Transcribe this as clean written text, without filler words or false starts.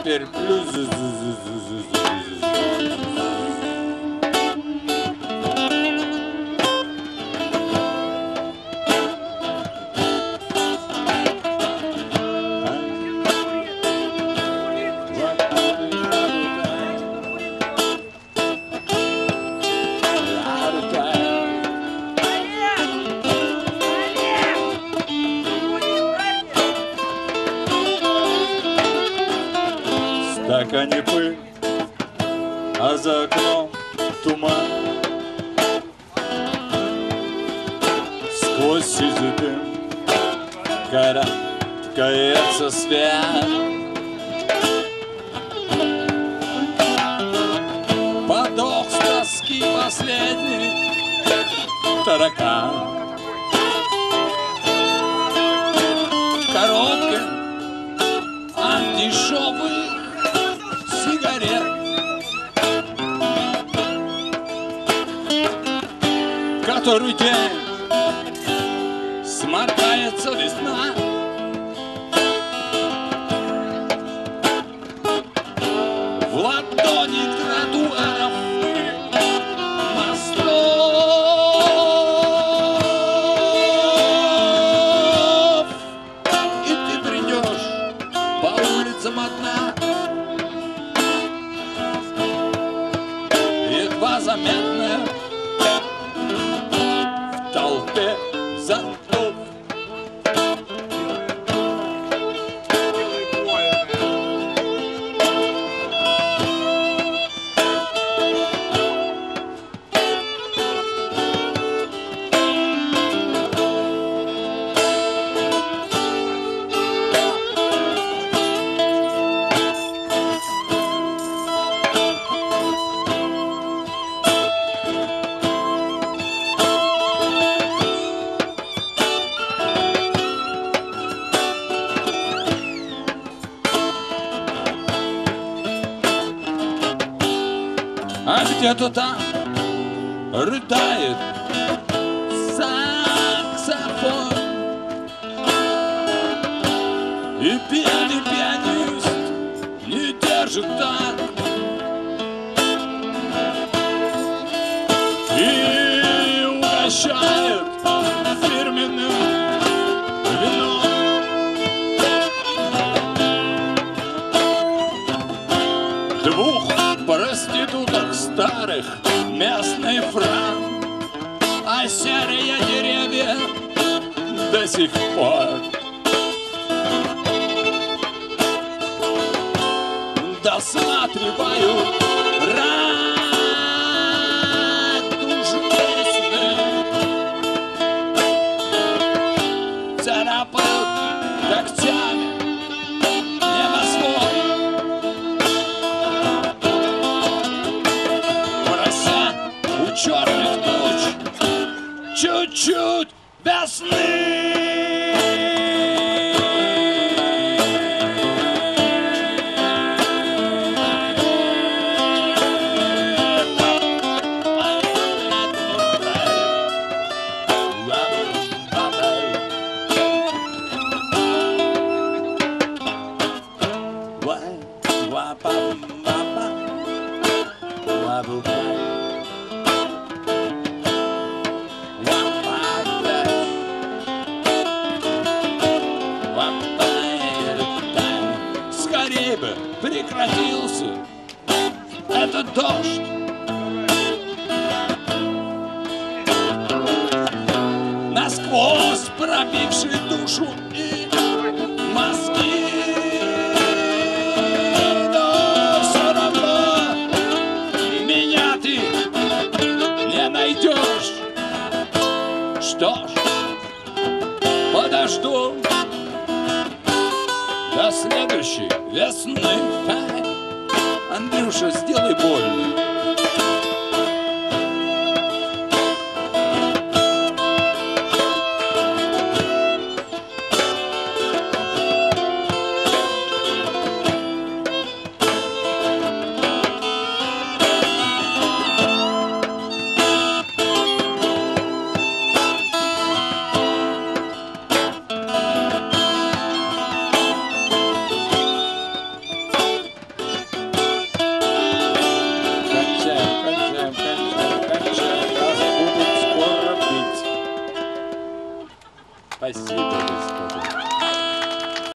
теперь плюс. Не пыль, а за окном туман. Сквозь сизый дым карабкается свет. Подох с тоски последний таракан. В коробке от дешевых сигарет, который день сморкается весна. В ладони тротуаров мостов, и ты придешь по улицам одна, едва заметная в толпе зонтов. А где-то там рыдает саксофон, и пьяный пианист не держит так, и угощает фирменным вином. Двух проституток старых местный франк, а серые деревья до сих пор досматривают радужные сны, царапают когтями небосвод. Черных туч чуть-чуть весны. Скорей бы прекратился этот дождь. Насквозь пробивший душу и мозги. Но все равно меня ты не найдешь. Что ж, подожду до следующей весны. Андрюша, сделай больно. Спасибо, господи.